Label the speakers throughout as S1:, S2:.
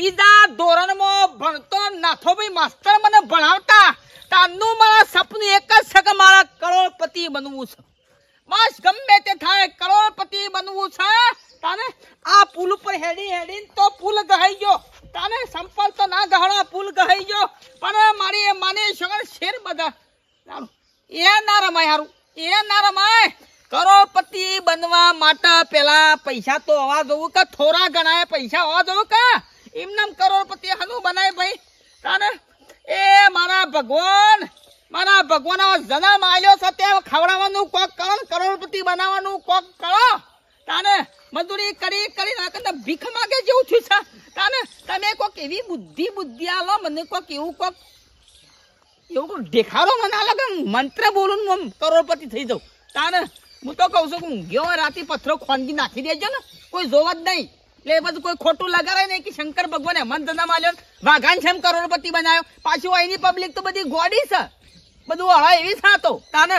S1: ત્રીજા ધોરણમાં ભણતો નાથો ભાઈ માસ્ટર મને ભણાવતા તારનું મારા સપનું એક જ છે કે મારા કરોડપતિ બનવું છે બસ ગમે તે થાય કરોડપતિ બનવું છે તાને આ પુલ ઉપર હેડી તો પુલ ગહાઈ ગયો તાને સંપલ તો ના ગહડા પુલ ગહાઈ ગયો પણ મારી માને સગળ શેર બધા એ ના રમાય હારું એ ના રમાય કરોડપતિ બનવા માટે પેલા પૈસા તો હોવા જોવું કે થોડા ગણાય પૈસા હોવા જોવું કે એમને કરોડપતિ હનું બનાય ભાઈ તાને એ મારા ભગવાન જન્મ આલ્યો છે તે ખવડાવવાનું કોક કરો કરોડપતિ બનાવવાનું કોક કરો તાને મજૂરી કરી નાખે ભીખ માગે જેવું થયું છે તાને તમે કોક એવી બુદ્ધિ આલો મને કોક એવું દેખાડો મને આ લાગે મંત્ર બોલું કરોડપતિ થઈ જાઉં તાને હું તો કઉ છું કે ઊંઘ્યો રાતે પથ્થરો ખોનગી નાખી દેજો ને કોઈ જોવા જ નહીં એટલે બધું કોઈ ખોટું લગાડે નહીં કે શંકર ભગવાને મન ધંધા માલ્યો વાઘાન છે કરોડપતિ બનાવ્યો પાછું અહીંની પબ્લિક તો બધી ગોડી છે બધું હળા એવી થાતો તાને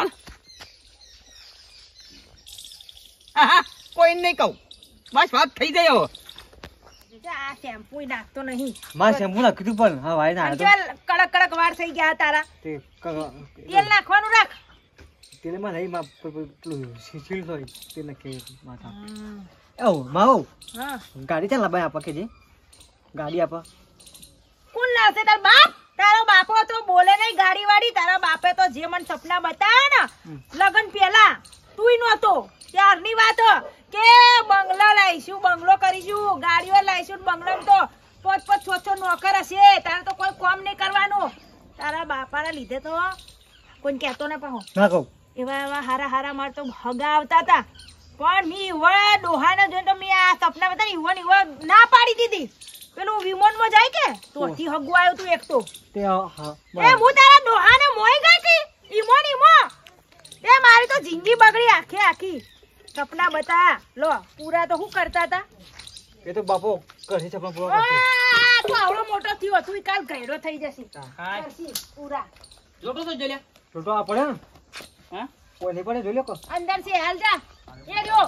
S1: હા કોઈ નહીં કહું બસ વાત થઈ જાય હવે
S2: આ શેમ્પુ નાખતો નહીં
S3: માં શેમ્પુ નાખ્યું પણ હા ભાઈ ના
S2: કડક વાર થઈ ગયા તારા તેલ નાખવાનું રાખ
S3: તેલમાં નહીં માં પેલું સીલ હોય તે નાખે માથા ઓ માઓ
S2: હા
S3: ગાડી ચાલ લાબાય આપા કે જે ગાડી આપા
S2: કોણ લાવશે તાર બાપ તારો બાપો તો બોલે નહીં ગાડી વાડી તારા બાપે તો જે મને સપના બતાવ્યા ને લગન પહેલા તુંય નહોતો ત્યારની વાત કે બંગલો લાવીશું બંગલો કરીશું ગાડીઓ લાવીશું બંગલો તો 5-5 6 નોકર હશે તારે તો કોઈ કામ નહીં કરવાનું તારા બાપાના લીધે તો કોઈ કહેતો ના પાહો
S3: ના કહું
S2: એવા હારા માર તો હગા આવતા હતા પણ મી ઈવા ડોહાને જોઈને તો મી આ સપના બતા ઈવા ના પાડી દીધી પેલું વિમાનમાં જાય કે તોથી હગું આવ્યું તું એક તો
S3: તે હા
S2: એ હું તારા ડોહાને મોઈ ગઈ કે ઈમો એ મારી તો જિંદગી બગડી આખી સપના બતા લો પૂરા તો હું કરતા હતા
S3: એ તો બાપો કરશે સપના પૂરા કરશે
S2: તું આવડો મોટો થયો તું કાલ ગયડો થઈ જશે કરશી પૂરા
S1: જોટો તો જોલ્યા
S3: જોટો આ પડે ને
S1: હા
S3: કોઈ નહીં પડે જોઈ લો કો
S2: અંદર से હાલ જા એ જો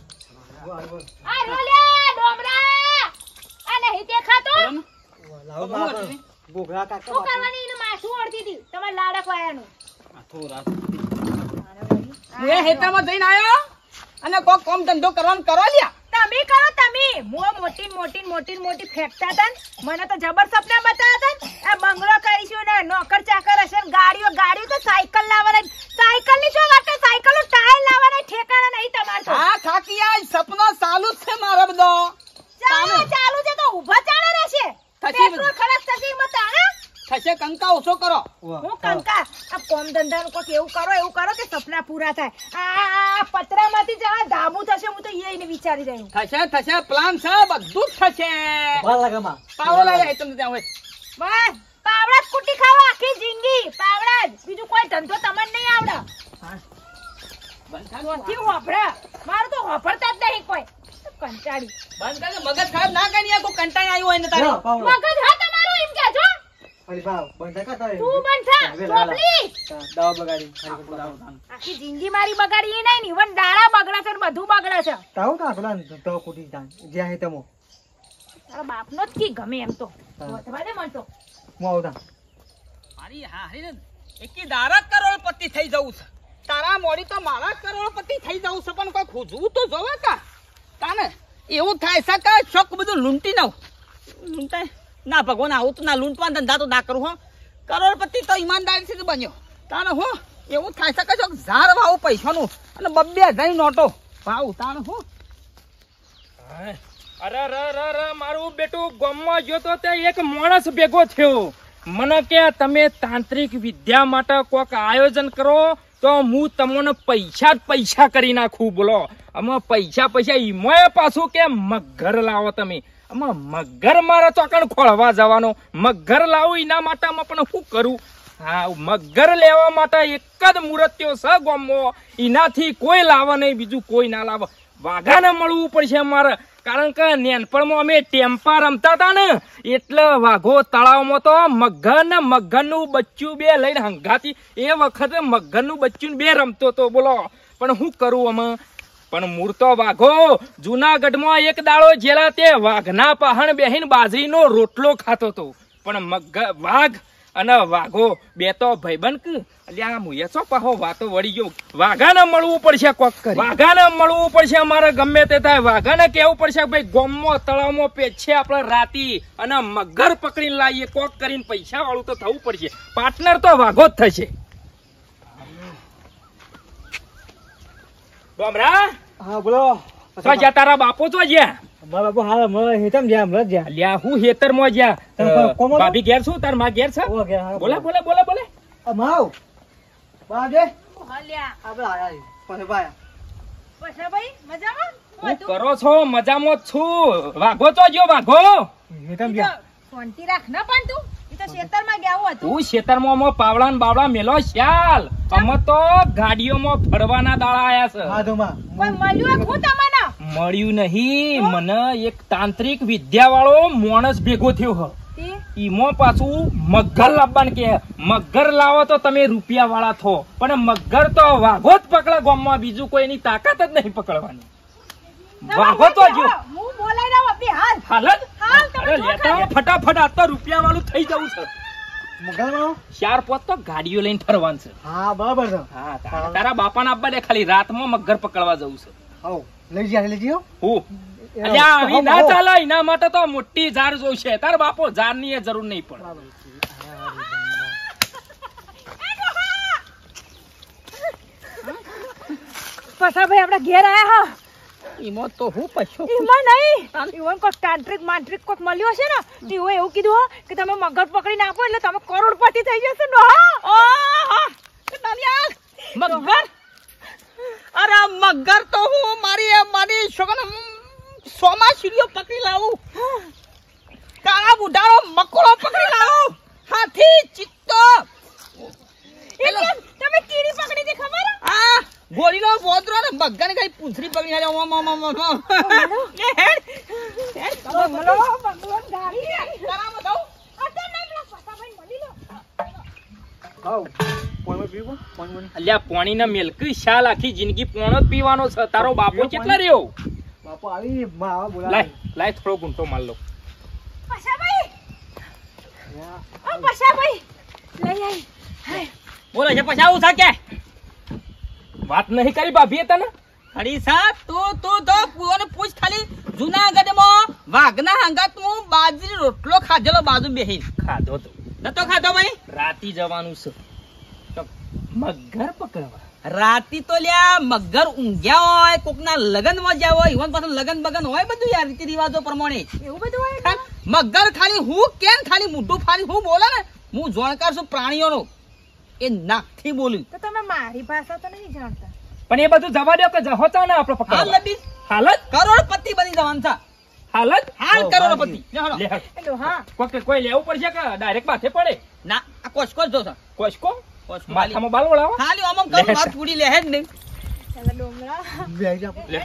S2: આ રોલ્યા ડોમરા આ નહીં દેખાતો
S3: લાવો માં ગોગરા કાકા
S2: શું કરવાની એને માથું ઓળતી હતી તમાર લાડક વાયાનું
S1: થોડા હું એ હેતામાં જઈને આવ્યો અને કોક કામ ધંધો કરવાનું કરો લ્યા
S2: તમે કરો તમે મોટી ફેંકતા હતા મને તો જબર સપના બતાવ્યા હતા આ બંગલો કરીશું ને નોકર ચાકર હશે ગાડીઓ તો સાયકલ લાવવાના સાયકલ ની શું વાત કે સાયકલ નું ટાયર લાવવાના ઠેકાણા નહીં તમાર તો
S1: હા ખાકી આ સપનો ચાલુ જ છે મારો બધો
S2: ચાલુ છે તો ઊભા ચાલે રહેશે પેટ્રોલ ખલાસ થશે મત આના
S1: થશે કંકા ઓછો કરો
S2: હું કંકા આ કોમ ધંધા નું કોઈ એવું કરો કે સપના પૂરા થાય આ પતરામાંથી જવા ધાબુ થશે હું તો એને વિચારી રહ્યું
S1: થશે પ્લાન છે બધું જ થશે
S3: ભાલ લાગે માં
S1: પાવડો લાગે તમને ત્યાં હોય
S2: બસ પાવડા જ કુટી ખાવા આખી જિંદગી પાવડા જ બીજું કોઈ ધંધો તમને નહીં આવડે નથી હોભળે મારું તો હોભળતા જ નહીં કોઈ કંટાળી
S1: બંધ કરે મગજ ખરાબ ના કરી કોઈ કંટાળી આવ્યો હોય ને તારે
S2: મગજ હા તમારું એમ કહેજો
S3: અરે ભાવ બંધ કા તો
S2: તું બંધ થા ચોપલી
S3: દવા બગાડી
S2: આખી જિંદગી મારી બગાડી એ નહીં વન દાડા બગડે છે બધું બગડે છે
S3: તાવ કા પેલા તો કુટી જાન જ્યાં હે તમો
S2: તારા બાપનો જ કી ગમે એમ તો વધવા દે મન તો
S3: મો આવતા
S1: મારી હારી ને એકી દારા કરોડપતિ થઈ જવું છે તારા મોડી તો મારા કરોડપતિ થઈ જવું છે પણ કોઈ ખોજવું તો જોવે કા તાને એવું થાય છે કે શોખ બધું લૂંટી નાવ લૂંટાય ના ભગવાન આવું તો ના લૂંટવા ધંધા તો ના કરું હો કરોડપતિ તો ઈમાનદારી થી બન્યો તાને હો એવું થાય છે કે ઝાર વાવ પૈસાનું અને 2,000 નોટો ભાવ તાને હો
S4: અરે મારું બેટું ગામમાં ગયો તો તે એક માણસ ભેગો થયો મને કે તમે તાંત્રિક વિદ્યા માટે કોઈક આયોજન કરો તો હું તમને પૈસા કરી નાખું બોલો અમે પૈસા ઈમોય પાછું કે મગર લાવો તમે આમાં મગર મારે ચોકણ ખોળવા જવાનો મગર લાવું એના માટે પણ શું કરું હા મગર લેવા માટે એક જ મૂર્તિઓ છે ગામમાં એનાથી કોઈ લાવે નહીં બીજું કોઈ ના લાવે વાઘાને મળવું પડશે મારે કારણ કે નેનપણમાં અમે ટેમ્પા રમતા હતા ને એટલે વાઘો તળાવમાં તો મગરનું બચ્ચું બે લઈને હંગાતી એ વખતે મગરનું બચ્ચું બે રમતો તો બોલો પણ શું કરું અમે પણ મૂર્તો વાઘો જુનાગઢમાં એક દાડો જેલા તે વાઘના પહાણ બેહીને બાજરીનો રોટલો ખાતો હતો. પણ વાઘ અને વાઘો બે તો ભાઈબંધ અલ્યા મુએ છો પાહો વાતો વળી ગયો. વાઘાને મળવું પડશે કોક કરી. વાઘાને મળવું પડશે અમારે ગમે તે થાય. વાઘાને કેવું પડશે કે ભાઈ ગોમમાં તળાવમાં પેછે આપણે રાતી અને મગર પકડીને લાવીએ કોક કરીને પૈસા વાળું તો થવું પડશે. પાર્ટનર તો વાઘો જ થશે. ડોમરા
S3: હા બોલો.
S4: તો જ્યાં તારા બાપો તો જ્યાં
S3: મારા બાપુ હાલ મને હેતમ જ્યાં હમણાં જ્યાં
S4: અલ્યા હું હેતરમાં જ્યાં
S3: કોમો
S4: ભાભી ઘેર છું તાર માં ઘેર છે.
S3: ઓ ગયા હા
S4: બોલે બોલે બોલે બોલે
S3: માવ બાજે
S2: હલ્યા
S3: આપણે આયા પછી બાયા
S2: પછી ભાઈ મજામાં
S4: હું કરો છો? મજામાં જ છું. વાઘો તો જો વાઘો
S3: હેતમ જ્યાં
S2: શાંતિ રાખ ના પણ તું ઈ તો ખેતરમાં ગયા હતું.
S4: તું ખેતરમાં પાવડા ને બાવડા મેલો શ્યાલ. અમે તો ગાડીઓમાં ફરવાના દાડા આયા છે.
S3: હા તો માં
S2: કોઈ મળ્યું હું તમને
S4: મળ્યું નહીં. મને એક તાંત્રિક વિદ્યા વાળો માણસ ભેગો થયો હ.
S2: તે
S4: ઈમો પાછું મગર લાવવાનું કે મગર લાવો તો તમે રૂપિયા વાળા થો, પણ મગર તો વાઘો જ પકડે ગામમાં. બીજું કોઈની તાકાત જ નહીં પકડવાની. વાઘો તો જો
S2: હું બોલાઈ રહ્યો અભી હાલ
S4: હાલ જ
S2: હાલ તમે
S4: અરે
S2: જો
S4: લેતા આવો ફટાફટ. આ તો રૂપિયા વાળું થઈ જવું છે.
S3: મુગલ માં
S4: 4-5 તો ગાડીઓ લઈને ફરવાનું છે.
S3: હા બરાબર છે.
S4: હા તારા બાપાને આપવા દે. ખાલી રાતમાં મગર પકડવા જવું છે.
S3: આવો લઈ જા લઈ જીઓ
S4: હું અલ્યા આવી ના ચાલે. એના માટે તો મોટી ઝાર જોઈશે. તાર બાપો ઝાર ની જરૂર નહીં પડે.
S2: પસા ભાઈ આપડા ઘેર આયા હા
S1: ઈમો તો હું પછો
S2: ઈમાં નહીં ઈવન કોક તાંત્રિક માંત્રિક કોક મળ્યો છે ને તેઓ એવું કીધું હો કે તમે મગર પકડીને આપો એટલે તમે કરોડપતિ થઈ જશો ને
S1: મગર. અરે મગર તો હું મારી છોકરાને સોમા સીડીઓ પકડી લાવું. કાળા બુઢારો મકોડો પકડી લાવું. હાથી ચિત્તો
S2: તમે કીડી પકડી હતી ખબર
S1: આ ગોરીનો બોદરો ને મગર કઈ પૂંછડી પકડી આલે. ઓમ ઓમ ઓમ ઓમ
S3: આવ પોઈમાં પીવો પોઈમાં
S4: અલ્યા પાણી ના મિલ્ક શાલ આખી જિંદગી પોણો જ પીવાનો છે. તારો બાપો કેટલા રહ્યો?
S3: બાપુ આવી માં બોલા
S4: લાય લાય થોડો ગુંટો માર લો.
S2: પસાભાઈ પસાભાઈ લઈ આઈ
S1: બોલે છે પછી આવું થાકે
S4: વાત નહીં કરી ભાભીએ તને?
S1: અડી સા તું તો કોને પૂછ ખાલી જુનાગઢમાં વાઘના હંગાત હું બાજરી રોટલો ખાધેલો બાજુ બેહી
S4: ખાધો તો
S1: નતો ખાધો ભાઈ.
S4: રાતી જવાનું છે તો મગર પકડવા.
S1: રાતી તો લ્યા મગર ઊંઘ્યા હોય કોકના લગનમાં જ્યાં હોય ઈવન પાછું લગન બગન હોય બધું યાર રીતિ રિવાજો પ્રમાણે.
S2: એવું બધું હોય
S1: મગર ખાલી હું કેમ ખાલી મોઢું ફાડી હું બોલે ને હું જાણકાર છું પ્રાણીઓનો એ નાકથી બોલ્યું.
S2: તો તમે મારી ભાષા તો નહીં જાણતા.
S4: પણ એ બધું જવા દો કે જહો તા ને આપણે
S1: હાલ
S4: પકડવા.
S1: લબી
S4: હાલત
S1: કરોડપતિ બની જવાનું છે.
S4: હાલત
S1: હાલ કરોડપતિ લે હાલો.
S4: લે હાલ.
S2: હેલો હા
S4: કોઈ લેવું પડશે કે ડાયરેક્ટ માથે પડે?
S1: ના આ કોશકોશ જો છે.
S4: કોશકો
S1: કોશકો
S4: માથામાં બાલ વળાવો.
S1: ખાલી આમ આમ કરું હાથ પૂડી લે હે જ નહીં.
S2: ચાલો ડોમરા
S3: બેહી જા
S4: લે.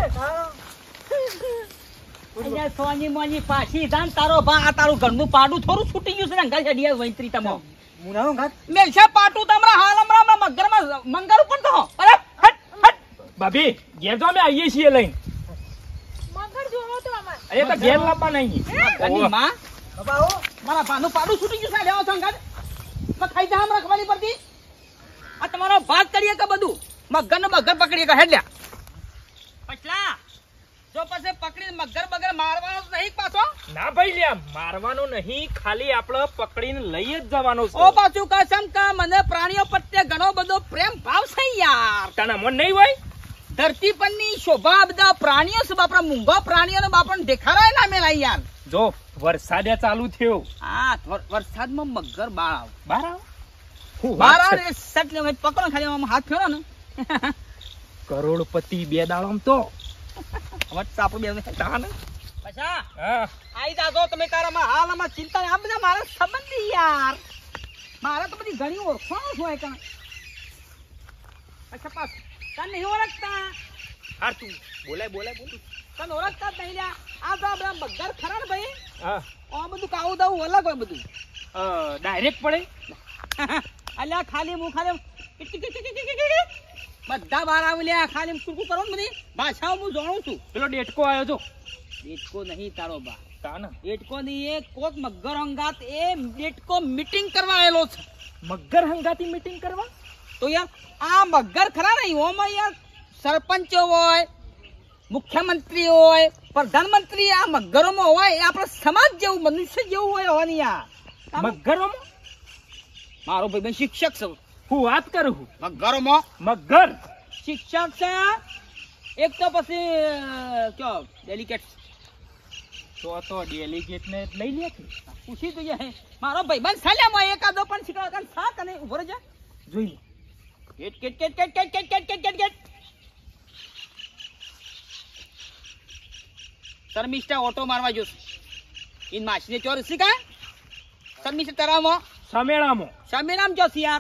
S1: અહીંયા સોની મોની પાછી જાન તારો ભા આ તારું ઘરનું પાડું થોડું છૂટી ગયું છે ને અંગાલ છડિયા વૈત્રી તમો
S3: મુનાનો ઘાટ
S1: મેલશા પાટું તમરા હાલ હમણાં મગરમાં મંગર ઉપર તો અરે હટ હટ
S4: ભાભી ઘેર તો અમે આવીએ છીએ લઈને.
S2: મગર જોવો તો અમાર
S4: અરે તો ઘેર લાવવા નહીં.
S1: ઘરની માં
S3: બાબા ઓ
S1: મારા ભાનું પાડું છૂટી ગયું છે લેવો છો અંગાલ મેં ખાઈ જા હમણાં ખબર નહીં પડતી. આ તમારો ભાગ કરીએ કે બધું મગર ને મગર પકડીએ કે હેડ લ્યા પછલા જો પછી પકડી મગર બગર મારવાનો જ નહીં પાછો.
S4: ના ભાઈ લ્યા મારવાનો નહીં, ખાલી આપણે પકડીને લઈ જ જવાનો છે.
S1: ઓ પાછું કસમ કા મને પ્રાણીઓ પ્રત્યે ઘણો બધો પ્રેમ ભાવ છે યાર.
S4: તને મન નહીં હોય?
S1: ધરતી પરની શોભા બધા પ્રાણીઓ છે બાપરા મૂંગા પ્રાણીઓને બાપરાને દેખાડાય ના મેલાય યાર.
S4: જો વરસાદે ચાલુ થયો.
S1: આ વરસાદમાં મગર બાર આવ
S4: બહાર આવ. હું
S1: બાર
S4: વાત
S1: આવે
S4: છે.
S1: સટલે પકડો ખાલી આમ હાથ ફેરો ને
S4: કરોડપતિ બે દાડમ તો
S1: વચ્ચે આપણું બે તાન પછા
S4: હા
S1: આઈ જાજો તમે તારામાં હાલમાં ચિંતા આ બધા મારા સંબંધી યાર. મારા તો બધી ઘણી ઓળખાણો હોય કાં અચ્છા પાસ તને નહીં ઓળખતા
S4: હાર તું બોલાય બોલ.
S1: તને ઓળખતા જ નહીં લ્યા. આ તો બધા મગર ખરા ને ભાઈ
S4: હા
S1: આ બધું કાવું દાવું અલગ હોય બધું.
S4: ડાયરેક્ટ પડે.
S1: અલ્યા ખાલી હું ખાલી બધા બહાર આવી લ્યા ખાલી શું કરો ને બધી ભાષાઓ હું જાણું છું.
S4: પેલો ડેટકો આવ્યો જો
S1: ડેટકો નહીં તારો બા,
S4: તાના
S1: ડેટકો ની એક કોક મગર અંગાત એ ડેટકો મીટિંગ કરવા આવેલો છે.
S4: મગર હંગાતી મીટિંગ કરવા
S1: તો યાર આ મગર ખરા નહીં ઓમાં યાર સરપંચો હોય, મુખ્યમંત્રી હોય, પ્રધાનમંત્રી આ મગરોમાં હોય એ આપણા સમાજ જેવું મનુષ્ય જેવું હોય હોવાની યાર.
S4: મગરોમાં
S1: મારો ભાઈ શિક્ષક છે.
S4: હું વાત કરું છું
S1: મગરોમાં
S4: મગર
S1: શિક્ષક છે એક તો પછી કયો ડેલિકેટ
S4: તો ડેલિગેટ ને લઈ લે કે
S1: પૂછી તો જાય મારો ભાઈ બંધ સાલ્યામાં એકાદો પણ શીખવા કાન સાત અને ઉભો રહેજે
S4: જોઈ લે
S1: કેટ કેટ કેટ કેટ કેટ કેટ કેટ કેટ કેટ શર્મિષ્ઠા ઓટો મારવા જોશે ઇન માછલી ચોર શીખા શર્મિષ્ઠા તરામાં
S4: સમેળામાં
S1: સમીરામ જોશે યાર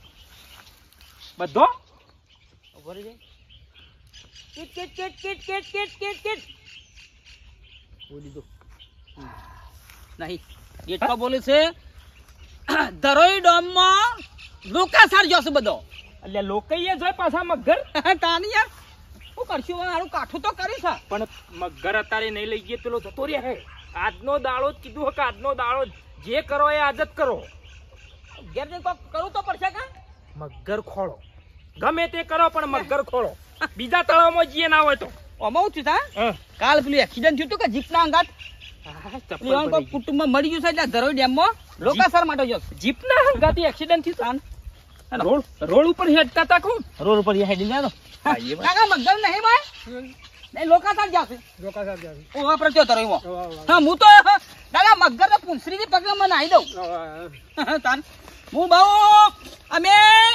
S4: બધો
S1: ઉભો રહેજે કેટ કેટ કેટ કેટ કેટ કેટ કેટ કેટ બોલી દો નહીં એટલો બોલે છે ધરોઈ ડોમમાં લોકાસાર જોશે બધો
S4: એટલે લોકઈએ જોઈ પાછા મગર
S1: તાની યાર શું કરશું મારું કાઠું તો કર્યું છે
S4: પણ મગર અત્યારે નહીં લઈ ગયે પેલો જતો રહ્યા હે આજનો દાડો જ કીધું હે કે આજનો દાડો જે કરો એ આજ જ કરો
S1: ઘેર જઈને કોક કરવું તો પડશે કા
S4: મગર ખોળો ગમે તે કરો પણ મગર ખોળો બીજા તળાવમાં જઈએ ના હોય તો
S1: અમારું થયું તા
S4: હા
S1: કાલ પેલું એક્સિડન્ટ થયું હતું કે જીપના અંગાત પેલું કોઈ કુટુંબમાં મરી ગયું છે એટલે ધરોઈ ડેમમાં લોકાસાર માટે જશે
S4: જીપના હંગાથી એક્સિડન્ટ થયું રોડ ઉપર હેડતા તા કોણ
S1: રોડ ઉપર હેડી જાય કાકા મગર નહીં ભાઈ નહીં લોકાસાર જશે ઓ આપણે ત્યાં ધરોઈમાં હા હું તો દાદા મગર ને પૂંછડીની પગમાં નાહી દઉં તાન હું બહુ અમે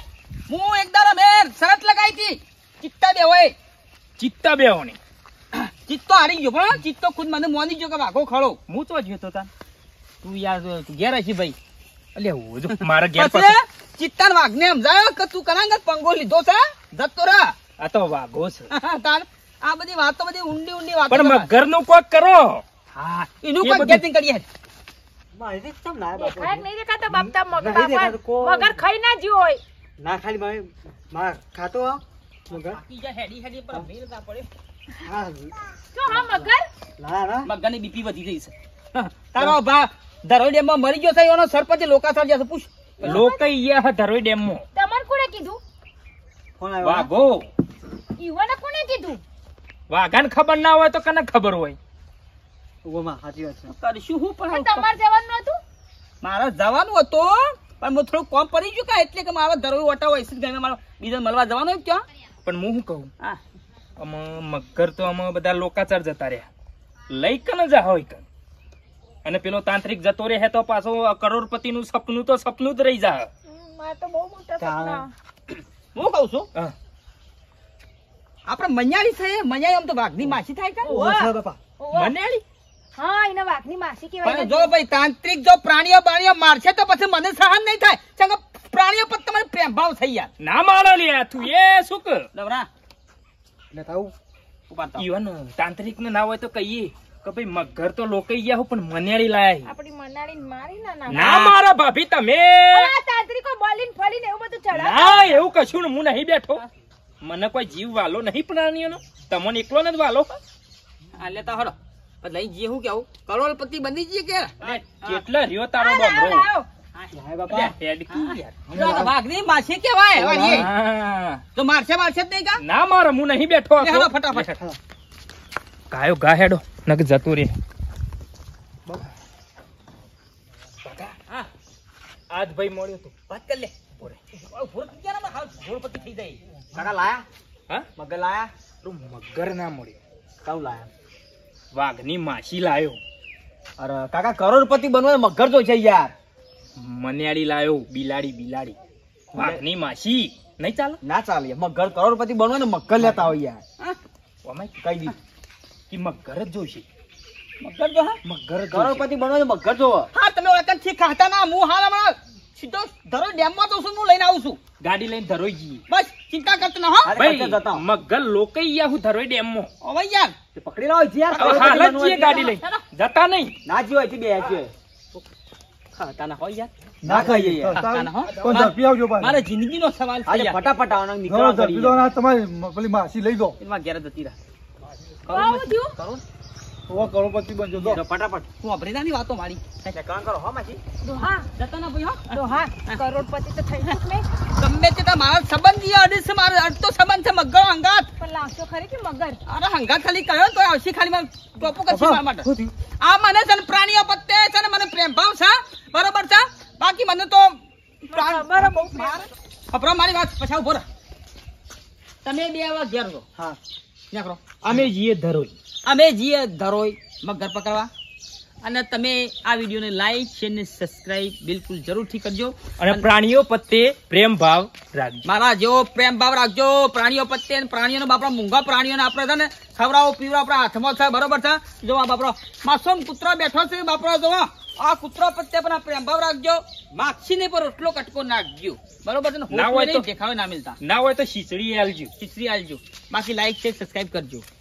S1: શરત લગાઈ હતી ચિત્તા બે હોય
S4: ચિત્તા બેહોની
S1: ચિત્તો હારી ગયો પણ ચિત્તો ખુદ મને મોની ગયો કે વાઘો ખડો
S4: હું તો જોતો તા
S1: તું યાર ઘેર હશી ભાઈ
S4: એટલે હું જો મારા ઘેર પાસે
S1: પછી ચિત્તાન વાઘને સમજાયો કે તું કરાંગ પંગો લીધો છે જતો રે
S4: આ તો વાઘો છે
S1: તાન આ બધી વાતો બધી ઊંડી ઊંડી વાતો
S4: પણ મગર નું કોક કરો
S1: હા એનું કોઈ ગેટિંગ કરીએ
S3: મારી ચમ ના
S2: દેખાય કે નહીં દેખાતો બાપ તા મગર
S3: નહીં દેખાતો કોઈ.
S2: મગર ખાઈ ના જ્યો હોય
S3: ના ખાલી મારે ખાતો આ મગર
S1: બાકી જે હેડી હેડી પર મેલ ના પડે
S3: હા
S2: શું હા મગર
S3: ના ના
S1: મગરની બીપી વધી ગઈ છે તારો ભા ધરોઈ ડેમમાં મરી ગયો છે એનો સરપંચ લોકાસાર જશે પૂછ
S4: લોકૈયા ધરોઈ ડેમ માં
S2: તમને કોણે કીધું
S3: ફોન આવ્યો
S4: વાઘો
S2: ઈવાને કોણે કીધું
S4: વાઘાને ખબર ના હોય તો કને ખબર હોય
S3: ઓમાં સાચી વાત છે
S1: કરીશું હું પણ
S2: પણ તમારે જવાનું નતું
S1: મારે જવાનું હતું પણ હું થોડું કોમ પડી ગયું કે એટલે કે મારા ધરોઈ ઓટા હોય છે ગમે મારો બીજા મળવા જવાનું હોય ક્યાં
S4: પણ હું શું કહું
S1: હા
S4: અમે મગર તો અમે બધા લોકાચાર જતા રહ્યા લઈ કને જા હોય કન અને પેલો તાંત્રિક જતો રહે તો પાછો કરોડપતિ નું સપનું તો સપનું જ રહી જાય
S2: મારે તો બહુ મોટા સપના
S1: હું કહું છું
S4: હા.
S1: આપણે મન્યાળી છે મન્યાળી આમ તો વાઘની માસી થાય કે
S3: ઓમાં છે બાપા
S4: મનેલી
S2: હા એને વાઘની માસી
S1: પણ
S2: કહેવાય
S1: જો ભાઈ તાંત્રિક જો પ્રાણીઓ બાણીઓ મારશે તો પછી મને સહન નહીં થાય ચંગા પ્રાણીઓ પર તમારે પ્રેમ ભાવ થઈ યાર
S4: ના મારો લે તું એ શું કર
S1: દવરા
S3: એટલે તાવું
S1: ઉપાડતા
S4: ઈવન તાંત્રિક ને ના હોય તો કહીએ કે ભાઈ મગર તો લોકઈ ગયા પણ મનેલી લાયા
S2: આપણી મનાડીને મારી ના
S4: ના મારા ભાભી તમે
S2: આ તાંત્રિકો બોલીને ફળીને એવું બધું ચડાવે
S4: ના એવું કશું ને હું નહીં બેઠો મને કોઈ જીવ વાલો નહીં પ્રાણીઓનો તમને એકલો ને જ વાલો
S1: આ લેતા હડો પછી લઈ જઈએ હું કેવું કરોડપતિ બની જઈએ કે
S4: કેટલા રહ્યો તારો
S2: લાવો,
S4: બમરો
S2: લાવો.
S3: લાય બાપા
S4: હેડકી યાર.
S1: જો આ વાઘની માસી કેવાય વાળીએ.
S4: હા.
S1: તો મારશે જ નહીં કા
S4: ના મારો હું નહીં બેઠો
S1: લે હાલો ફટાફટ
S4: ગાયો ગા હેડો નક જતું રે
S1: હા
S4: આજ ભાઈ મળ્યો તું
S1: વાત કર લે ઘોડપતિ થઈ જાય
S3: કાકા લાયા
S4: હા
S3: મગર લાયા
S4: તું મગર ના મળ્યો
S3: કાઉ લાયા
S4: વાઘની માસી લાયો
S3: અરે કાકા કરોડપતિ બનવા મગર તો છે યાર
S4: મન્યાળી લાયો બિલાડી બિલાડી વાઘની માસી નહીં ચાલે
S3: ના ચાલે યાર. મગર કરોડપતિ બનવા ને મગર લેતા હોય યાર
S1: હા
S4: ઓમાય
S3: કઈ દીધું
S4: કે મગર જ જોઈશે
S1: મગર જો હા
S4: મગર જ જોઈશે.
S3: કરોડપતિ બનવા ને મગર જોવો
S1: હા તમે ઓળખથી ખાતા ના હું હાલ હમણાં સીધો ધરો ડેમમાં તો છું હું લઈને આવું છું
S4: ગાડી લઈને ધરોઈ જઈએ
S1: બસ ચિંતા કરતો ના હો
S3: અરે
S4: ભાઈ
S3: કચ્છે જતા હો.
S4: મગર લોકઈ ગયા હું ધરોઈ ડેમમાં
S1: હવે યાર
S3: તે પકડી લાવો યાર
S4: હવે હાલ જ છીએ ગાડી લઈને જતા નહીં
S3: ના જીવાય છે બે છે
S1: તાના હોય યાર
S3: ના ખાઈએ યાર.
S1: તાના હો
S5: તો ઝડપી આવજો પાછા.
S1: મારે જિંદગીનો સવાલ છે
S3: આજે
S1: યાર
S3: ફટાફટ આવવાનો
S5: હા,
S3: નીકળવા
S5: ઝડપી દો ને, આ તમારી પેલી માસી લઈ દો.
S1: એમાં ઘેર જતી રહે
S2: આવું થયું?
S1: કરો
S5: હવે કરોડપતિ બનજો તો.
S3: ફટાફટ
S1: હું અભરેદાની વાતો મારી
S3: કામ કરો હો માસી.
S2: ડોહા
S1: જતા ના ભાઈ હો
S2: ડોહા કરોડપતિ તો થઈ ગયું મેં
S1: ગમે તે મારા સંબંધ જે અડીશ મારો અડતો સંબંધ છે મગર હંગાત
S2: પણ લાવશો ખરી કે મગર
S1: અરે હંગાત ખાલી કહ્યો તો આવશે ખાલી મને ટોપો કરશે મારા માટે
S3: શું થયું?
S1: આ મને છે ને પ્રાણીઓ પ્રત્યે છે ને મને પ્રેમ ભાવ છે બરોબર છે બાકી મને તો
S2: ખબર બહુ
S1: ખબરો મારી વાત પછી ઉભો રહે તમે બે હવે ઘેર છો
S3: હા
S1: નીકળો
S4: અમે જઈએ ધરોઈ.
S1: અમે જઈએ ધરોઈ મગર પકડવા અને તમે આ વિડીયોને લાઈક શેર ને સબસ્ક્રાઇબ બિલકુલ જરૂરથી કરજો
S4: અને પ્રાણીઓ પ્રત્યે પ્રેમ ભાવ રાખજો.
S1: મારા જેવો પ્રેમ ભાવ રાખજો પ્રાણીઓ પ્રત્યે અને પ્રાણીઓનો બાપડા મૂંગા પ્રાણીઓને આપણે છે ને ખવડાવો પીવડાવો આપણા હાથમાં છે બરોબર છે જો આ બાપડો માસૂમ કૂતરો બેઠો છે બાપડો જો આ કૂતરો પ્રત્યે પણ આ પ્રેમ ભાવ રાખજો માક્ષીને પર રોટલો કટકો નાખજો બરોબર છે ને
S4: ના હોય તો-
S1: દેખાવે ના મિલતા
S4: ના હોય તો શીચડી આલજો.
S1: ખીચડી આલજો બાકી લાઈક શેર સબસ્ક્રાઇબ કરજો